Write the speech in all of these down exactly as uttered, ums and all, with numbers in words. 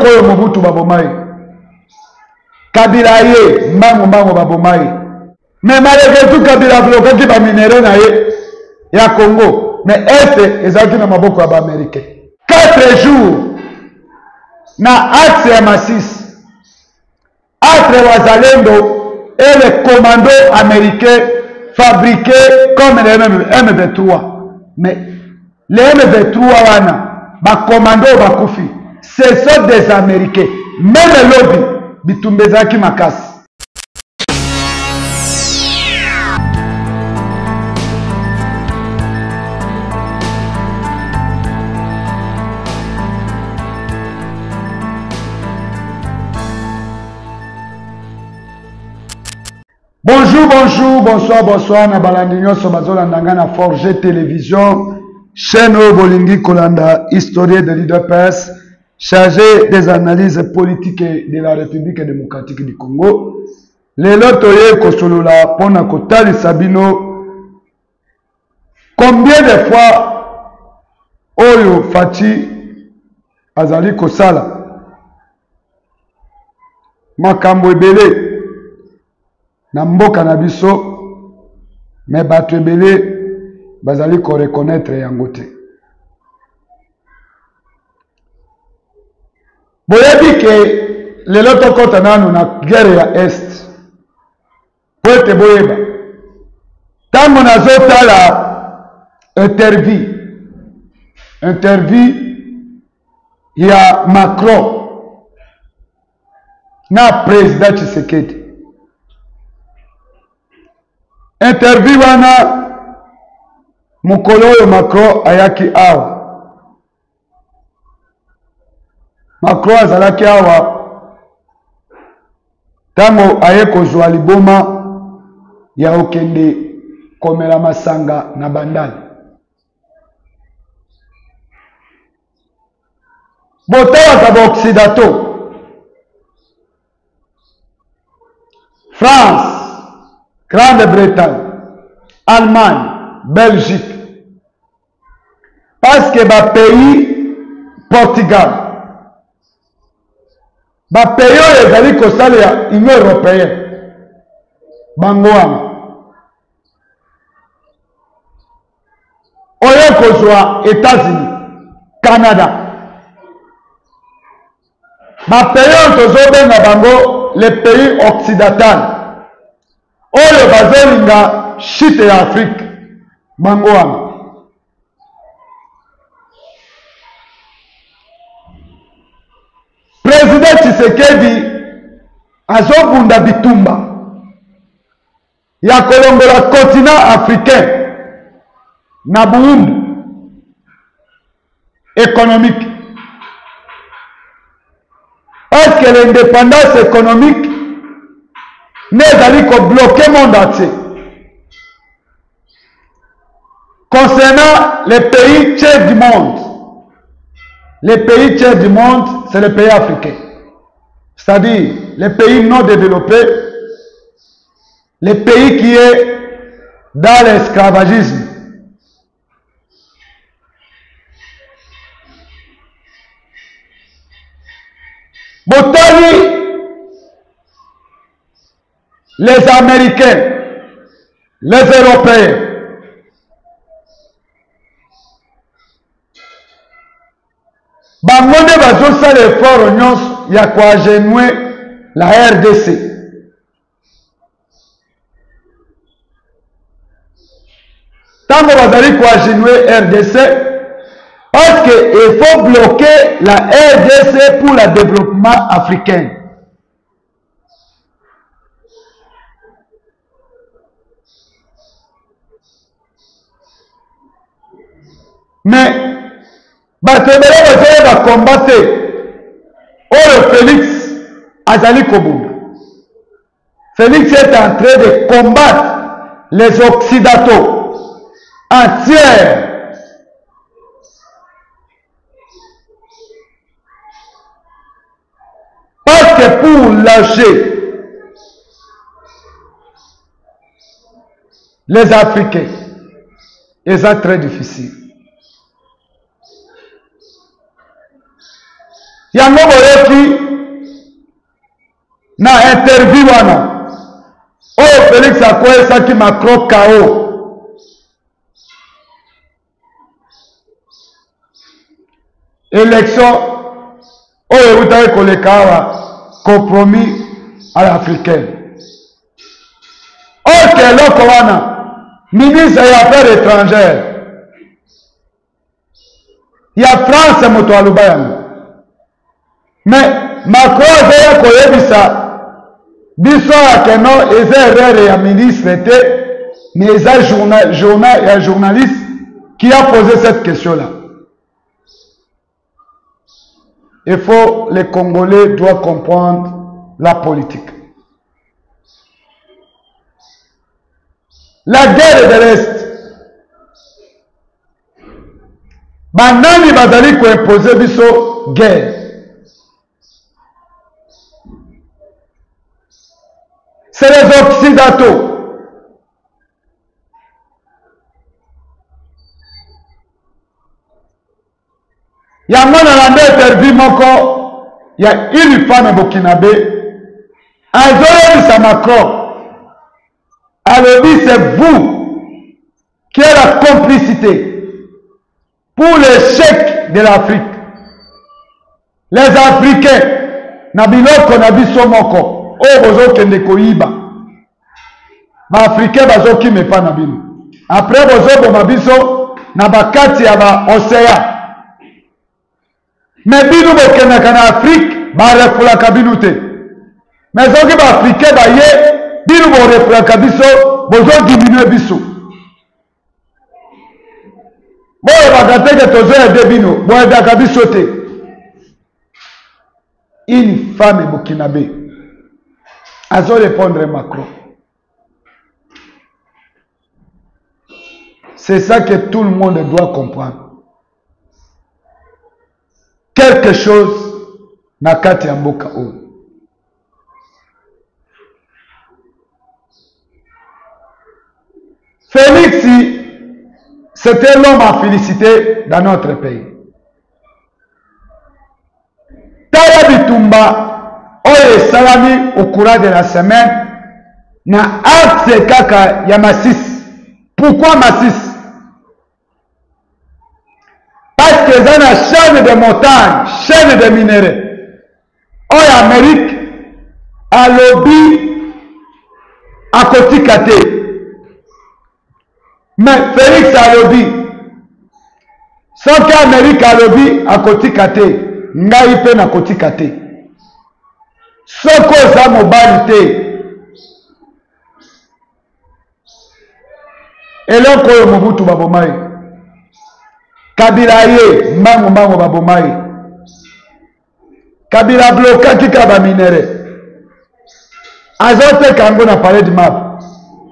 oyo Mobutu babomai. Kabila ye mbango mbango babomai. Mais malgré tout Kabila bloqué qui ba minéraux na ye ya Congo. Mais est ezaki na maboko ya ba américain. Quatre jours na axe ya Masisi. Entre Wazalendo et les commandos américains fabriqués comme les M vingt-trois. Mais les M vingt-trois wana ba commando ba kufi. Ce sont des Américains. Même le lobby bitumbezaki makasi. Bonjour, bonjour, bonsoir, bonsoir. Na balandinyo so bazolanda na Forger Télévision, chaîne Bolingi Kolanda, historien de l'I D P S, chargé des analyses politiques de la République démocratique du Congo. Les lotoye kosolola pona kotali sabino. Combien de fois Oyo Fati azali kosala makambo ebele na mboka na biso, mais bato ebele bazali ko reconnaître yango te. Boyebi ke lelo tokota nanu na guerre ya Est. Po ete boyeba ntango nazotala interview interview ya Macron na président Tshisekedi. Interview wana mukolo oyo Macron ayaki awa. Macron azalaki awa tango aye kozwa liboma ya okende komela masanga na bandali. Botawa ba Occidentaux, France, Grande-Bretagne, Allemagne, Belgique. Parce que ba pays Portugal, ba pays oyo ezali kosala ya Union Européenne, bango wana oyo kozwa États-Unis, Canada, ba pays oyo tozobenga bango les pays occidentaux oyo bazolinga shite ya Afrique, bango wana Président Tshisekedi azobunda bitumba ya kolongola continent africain na buumbu économique. Est-ce que l'indépendance économique n'est pas bloquer le monde entier? Concernant les pays tiers du monde, les pays tiers du monde, c'est les pays africains. C'est-à-dire les pays non développés, les pays qui sont dans l'esclavagisme. Botani, les Américains, les Européens, bangonde bazosa l'effort nyonso ya koagenouer la R D C. Tango bazali koagenouer R D C parce qu'il faut bloquer la R D C pour le développement africain. Mais batebele bazali ba combattre oyo Félix azali kobunda. Félix est en train de combattre les Occidentaux entiers. Parce que pour lâcher les Africains, c'est très difficile. yango boyoki na interview wana oyo Félix akoyesaki Macron K O élection oyo eutaki koleka awa compromis à l'africaine oke eloko wana ministre ya affaires étrangères ya France moto aluba yango mais Macron azoya koyebisa biso akeno eza erreur ya ministre te mais eza journal, journal, ya journaliste qui a posé cette question là. Il faut, les Congolais doivent comprendre la politique. La guerre de l'Est. Banani bazali ko imposer biso guerre. C'est les Occidentaux. Il y a un interview moko, il y a une femme Burkinabé, Azoye Macron. Alors dit c'est vous qui avez la complicité pour l'échec de l'Afrique. Les Africains, Nabiloko Nabiso Moko, oh bozo kende koyiba. Ba Africains bazo ki me pa nabino. Après bozo bo mabiso na bakati ya ba océan. Mais bino bokena kana Afrique ba refula kabinu te. Mais soki ba Africain ba ye bino bo refula kabiso bozo diminuer biso. Boye bakate ke tozo ya de bino boye da kabiso te. Une femme burkinabé a zo répondre Macron. C'est ça que tout le monde doit comprendre. Quelque chose na kati ya mboka oyo. Félix, c'était l'homme à féliciter dans notre pays. Taya bitumba oyo salami au courant de la semaine na axe kaka ya Masisi. Pourquoi Masisi? Parce que c'est une chaîne de montagne, chaîne de minéraux. En Amérique, à lobby, à côté kate. Mais Félix a lobby. Sans qu'Amérique a lobby, à côté kate. Ngai pe na côté kate. Soko za mobilité. Et là, quand on Mobutu babomai. Kabila ye mbango mbango babomai. Kabila bloka kika ba minere. Azote kango na parler de map.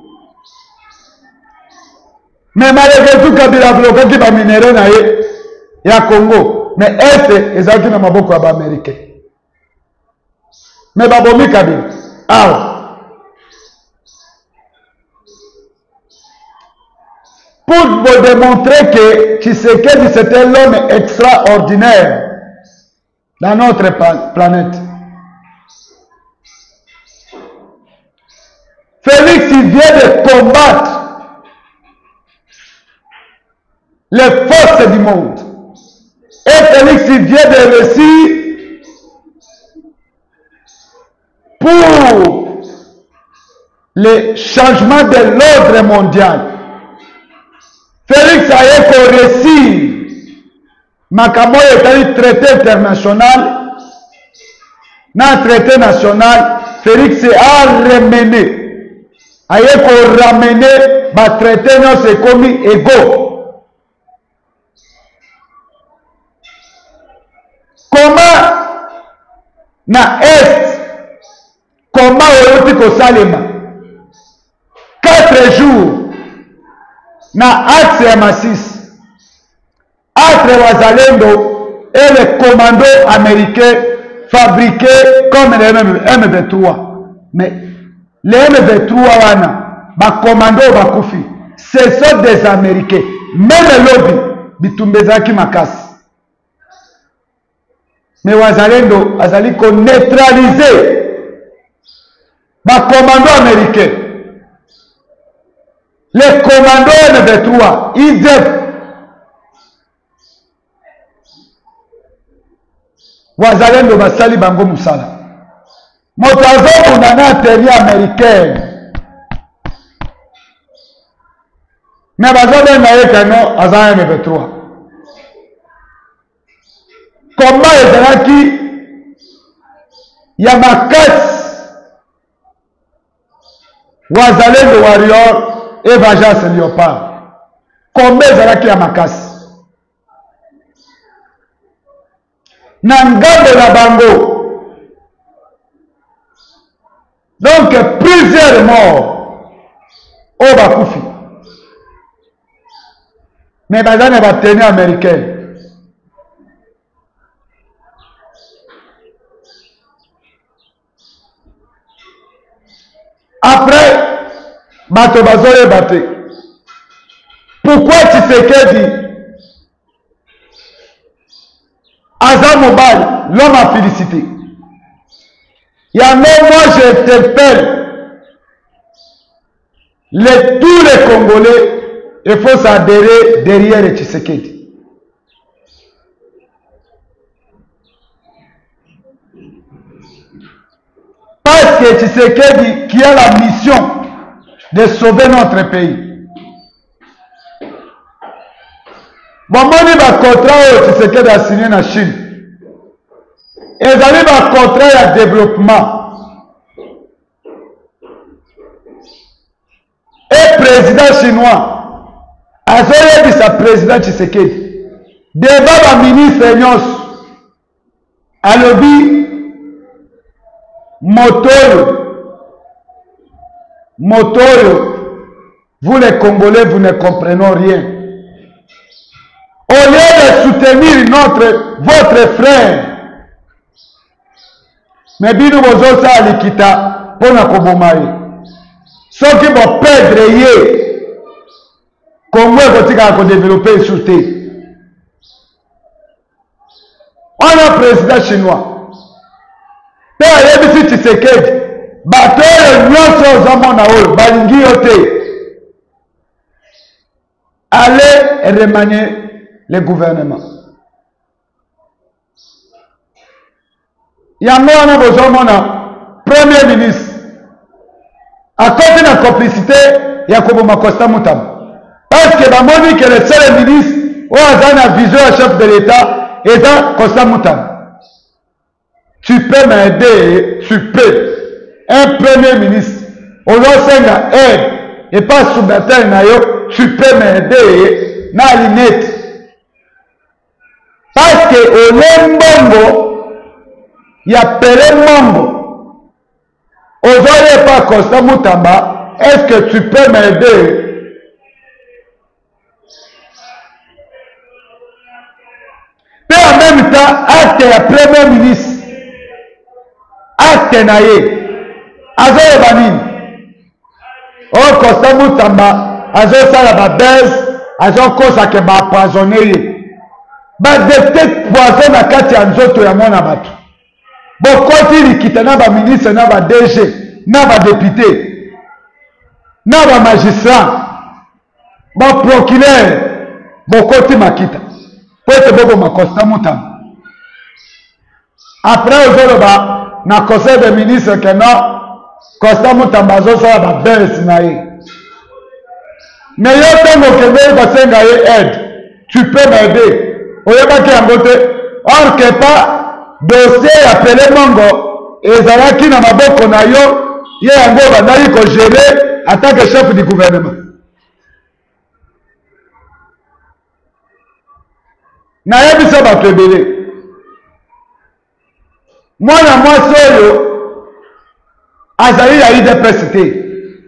Mais malgré tout Kabila bloka ki ba minere na ye ya Congo. Mais est ezaki na maboko ya ba américain. Mais babomi Kabila. Ah. Pour vous démontrer que Tshisekedi c'était l'homme extraordinaire dans notre planète. Félix il vient de combattre les forces du monde. Et Félix il vient de réussir pour le changement de l'ordre mondial. Félix a réussi Makambo est un traité international. Dans un traité national, Félix a ramené. A ramené le traité non c'est comme égaux. Comment na Est, comment on dit Salema quatre jours. Na axe ya Masisi entre Wazalendo et les commandos américains fabriqués comme les M vingt-trois. Mais les M vingt-trois wana ba commando ba kufi ce sont des Américains. Même le lobby bitumbezaki makasi. mais wazalendo azali ko neutraliser ba commando américain. Les commandos M vingt-trois, I D F, wazalendo basali bango musala. Moto azokunda na tenue américaine. Mais bazobenga ye kano aza M vingt-trois. Comment ezalaki ya makasi wazalendo warrior et Vengeance Léopard. Comment ezalaki ya makasi na ngambo na bango. Donc plusieurs morts au bakufi, mais baza na bateni américaine. Après bato bazoyeba te pourquoi Tshisekedi aza mobile, l'homme a félicité. Il y a même moi j'interpelle les, tous les Congolais, il faut s'adhérer derrière Tshisekedi. Parce que Tshisekedi qui a la mission de sauver notre pays. Bon, moi, je vais contrat Tshisekedi a signé en Chine. Et ils arrivent à contrat de développement. Et président chinois, Azoye dit sa président Tshisekedi, devant la ministre Nyos, a lobby Motoyo, Motoyo, vous les Congolais, vous ne comprenez rien. Au lieu de soutenir notre, votre frère, mais bino bozosa alikita pona kobomaye. Soki bo perdre ye, Congo ekotika ko développer sur te. On a président chinois. Pe ayebisi Tshisekedi, bato oyo nyonso ozomona oyo balingi yo te. Allez remanier le gouvernement. Yango wana bozomona premier ministre à côté de la complicité ya koboma Costa Mutamba, parce que bamoni que le seul ministre ou azana vision à chef de l'État est dans Costa Mutamba. Tu peux m'aider, tu peux. Un premier ministre au senga aide et pas sous-bataille na yo, tu peux m'aider na linette. Parce que au Lembongo, il y a Pélé Mambo. Aujourd'hui, pas Costa Mutamba, est-ce que tu peux m'aider? Mais en même temps, acte ya premier ministre, acte naye, azo ebanini. Oh, Costa Mutamba, azo sala ba base, azo kosa ke ba empoisonné. Ba détecte poison na kati ya nzoto ya mwana bato. Bokoti likita na ba ministre na ba D G na ba député na ba magistrat ba procureur bokoti makita pote bobo makosta Mutamba. Après ozoloba na conseil des ministres que non Costa Mutamba azosala ba bese na ye. Mais yo tongo kende basenga ye aide, tu peux m'aider. Oyebaki yango te, or que pas dossier ya Pélé Mongo ezalaki na maboko na yo, ye yango bandaki ko gérer en tant que chef du gouvernement. Nayebisa bato ebele, mwana mwasi oyo azali ya I D P S te,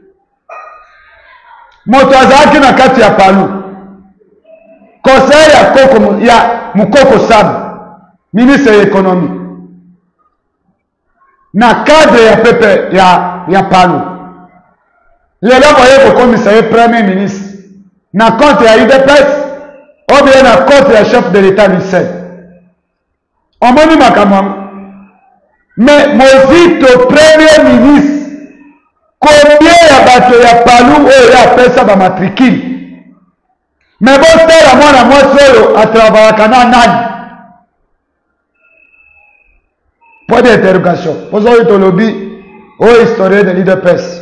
moto azalaki na kati ya palu. Conseil ya Koko ya Mukoko Sam, ministre de l'économie. Na cadre ya pepe ya ya palu. Lelo boye ko commissaire premier ministre. Na compte ya I D P S ou bien na compte ya chef de l'État lycée. omoni makambo yango. Mais Mozito premier ministre combien ya bato ya palu oyo apesa ba matricule. Mais botala mwana mwasi oyo atravalaka na nani? Point d'interrogation. Pour ça, il lobby au historien de l'I D P S.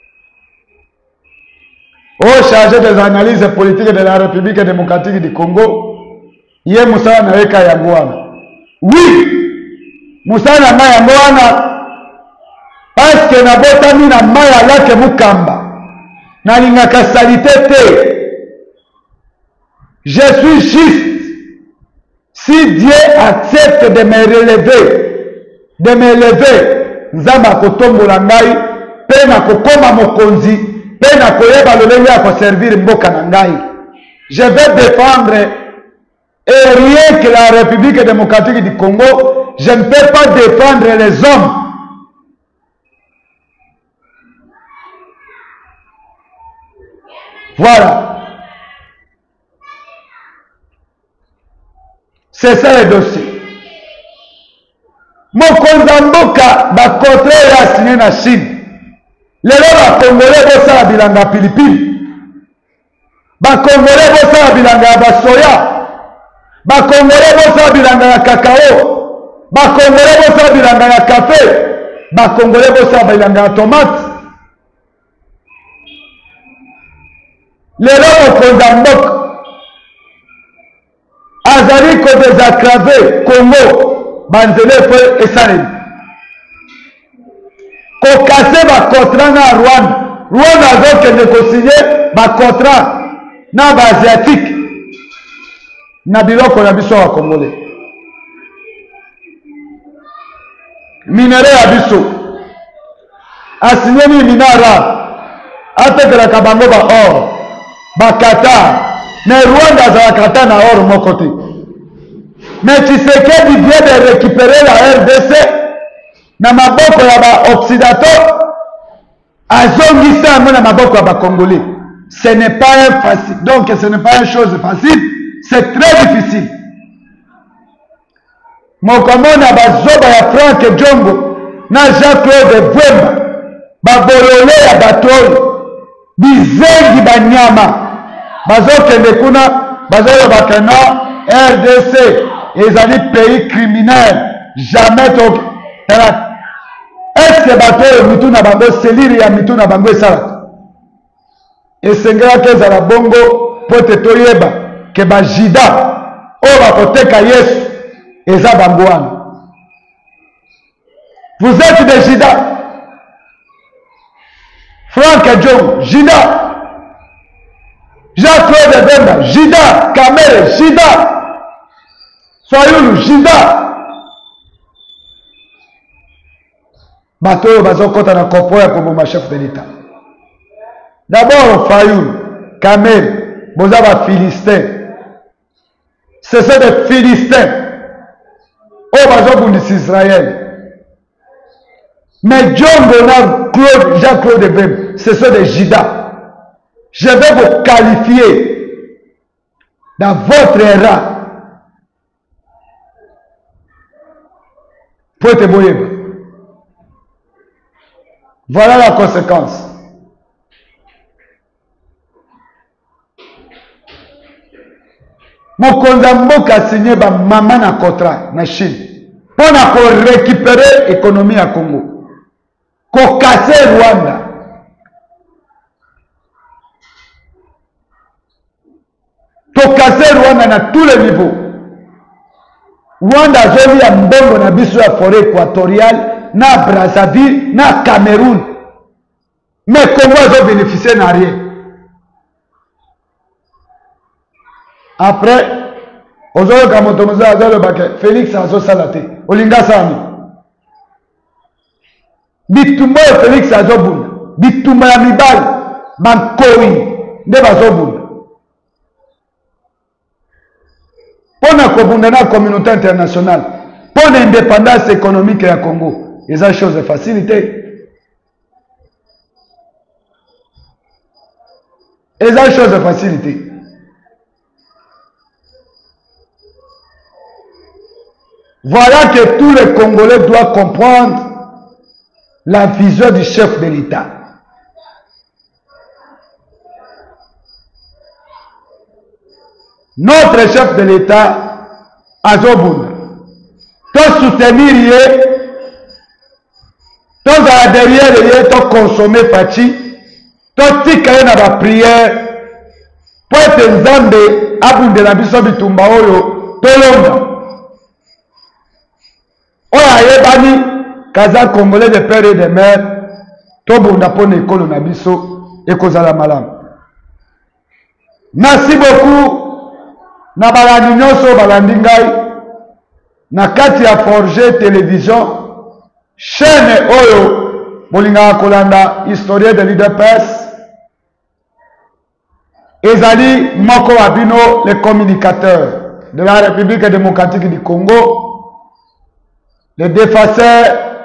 Au chargé des analyses politiques de la République démocratique du Congo, il y a Moussa Naeka Yangouana. Oui, Moussa Naeka Yangouana, parce que na botami na maya lake mukamba, na lingaka salité te. Je suis juste. Si Dieu accepte de me relever, de me lever, nzamba kotombola ngai, pe na kokoma mokonzi, pe na koyeba lolenge ya koservir mboka na ngai. Je vais défendre, et rien que la République démocratique du Congo, je ne peux pas défendre les hommes. Voilà. C'est ça le dossier. Mokonza mboka bakontre ya signé na Chine. Lelo bakongole bosala bilanga pilipili. Bakongole bosala bilanga ya basoya. Bakongole bosala bilanga ya kakao. Bakongole bosala bilanga ya kafe. Bakongole bosala bilanga ya tomate. Lelo mokonza mboka azali ko désacraver Congo. Banzele fwe esalemi. Ko kase ba contrat na Rwanda. Rwanda azokende ko signer ba contrat na ba asiatique. Na biloko ya biso ya Congolais. Minere ya biso. Asigné ni minara. Atekelaka bango ba or. Ba Qatar. Mais Rwanda azala Qatar na or moko te. Mais Tshisekedi vient de récupérer la R D C na maboko ya ba occidentaux azongisa yango na maboko ya ba congolais. Ce n'est pas un facile. Donc ce n'est pas une chose facile, c'est très difficile. Mokomona bazoba ya Frank Djongo na Jean-Claude Vwemba babolole ya batoi bizengi banyama bazokende kuna bazoloba kana R D C ezali pays criminel jamais to tala. Est-ce que bato mitu na bango seliri ya mitu na bango esalaka esengelaki ezala bongo po te toyeba ke bajida oyo bakoteka Yesu eza bango wana. Vous êtes des jida. Frank Djongo jida, Jean-Claude Vwemba jida, Kamere jida, Fayulu jida. Bato oyo bazokota na kopo ya koboma chef de l'État. D'abord Fayulu, Kamere, boza ba Philistins. Ce sont des Philistins. Oyo bazobundisa Israël. Mais Djongo na Claude, Jean-Claude Vwemba, ce sont des Judas. Je vais vous qualifier dans votre rang. Pour te boyeba. Voilà la conséquence. Mokonza mboka a signé ba mama na contrat na Chine pour na récupérer l'économie à Congo. Ko casser Rwanda. To casser Rwanda na tous les niveaux. Rwanda zoli ya mbongo na biso ya forêt équatoriale na Brazzaville na Cameroun. Mais Congo a bénéficié na rien. Après, ozolo kamotomoza azolo bake Félix azo salate. Olinga sami. Bitumba ya Félix azo bunda. Bitumba ya mibali bankoi nde bazo bunda. Pour la communauté internationale, pour l'indépendance économique du Congo, c'est une chose de facilité. C'est une chose de facilité. Voilà que tous les Congolais doivent comprendre la vision du chef de l'État. Notre chef de l'État, Azobunda, doit soutenir yé, doit derrière yé, doit consommer Fachi, doit tikaye na ba prière, pour être nzambe, abunde na biso bitumba oyo, tolonga. Oya yebani, kaza Congolais de père et de mère, tobunda pone ekolo na biso, ekozala malam. Merci beaucoup. Na balandi nyonso balandi ngai na kati ya Forger Télévision chaîne oyo bolinga kolanda historien de l'U D P S ezali moko wa bino le communicateur de la République démocratique du Congo, le défenseur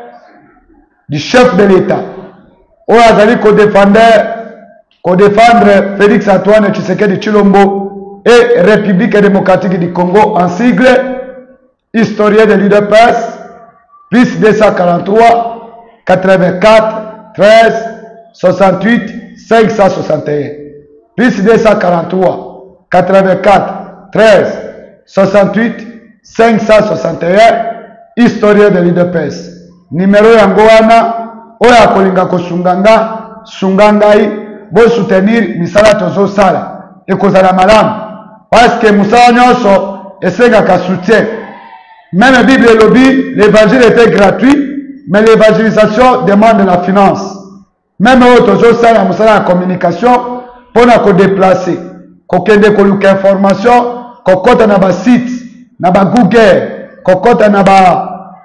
du chef de l'État oyo azali ko défendre ko défendre Félix Antoine Tshisekedi Tshilombo et République démocratique du Congo en sigle, historien de l'U D P S, plus deux cent quarante-trois, quatre-vingt-quatre, treize, soixante-huit, cinq cent soixante et un. Plus deux cent quarante-trois, quatre-vingt-quatre, treize, soixante-huit, cinq cent soixante et un, historien de l'U D P S. Numéro yangoana, oya kolinga ko sunganga, sungangai, bo soutenir misala tozo sala, et kozala malam. Parce que Moussa Nyonso esengaka soutien. Même la Bible et lobby, l'évangile était gratuit, mais l'évangélisation demande de la finance. Même autres ça la Moussa la communication pour nous déplacer, qu'on kende koluka information, qu'on compte na ba site, na ba Google, qu'on compte na ba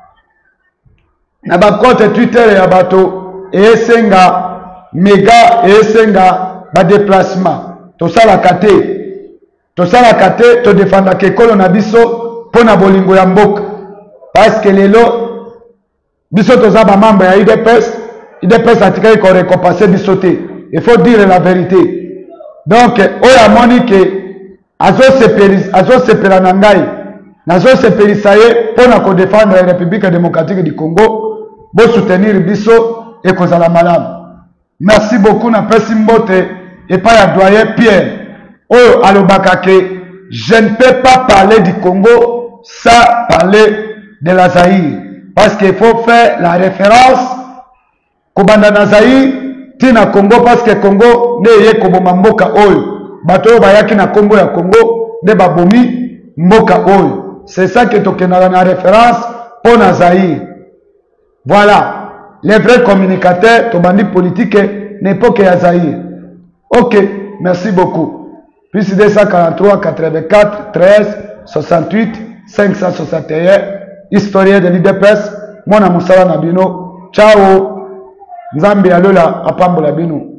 na ba compte Twitter ya bato et esenga méga et esenga ba déplacement. Tout ça la kate. To sala kate to defanda ke kolo na biso pona bolingo ya mboka parce que lelo biso to za ba membre ya U D P S U D P S atikali ko récompenser biso te. Il faut dire la vérité. Donc oya moni ke azo sepeli azo sepela na ngai nazo sepelisa ye pona ko défendre la République démocratique du Congo bo soutenir biso et kozala malamu. Merci beaucoup na pesi mbote et pas ya doyen Pierre. Oh, alobakake, je ne peux pas parler du Congo sans parler de la Zaïre. Parce qu'il faut faire la référence Kobanda na Zaïre, tina Congo, parce que Congo ne ye koboma mboka oyo. Bato bayaki na Congo ya Congo, ne babomi mboka oyo. C'est ça que tokena na référence pour na Zaïre. Voilà, les vrais communicateurs, tobandi politique, n'époque ya Zaïre. Ok, merci beaucoup. Plus deux cent quarante-trois, quatre-vingt-quatre, treize, soixante-huit, cinq cent soixante et un, historien de l'U D P S, Mona Moussala Nabino, ciao, Nzambi Alola, Apambola Bino.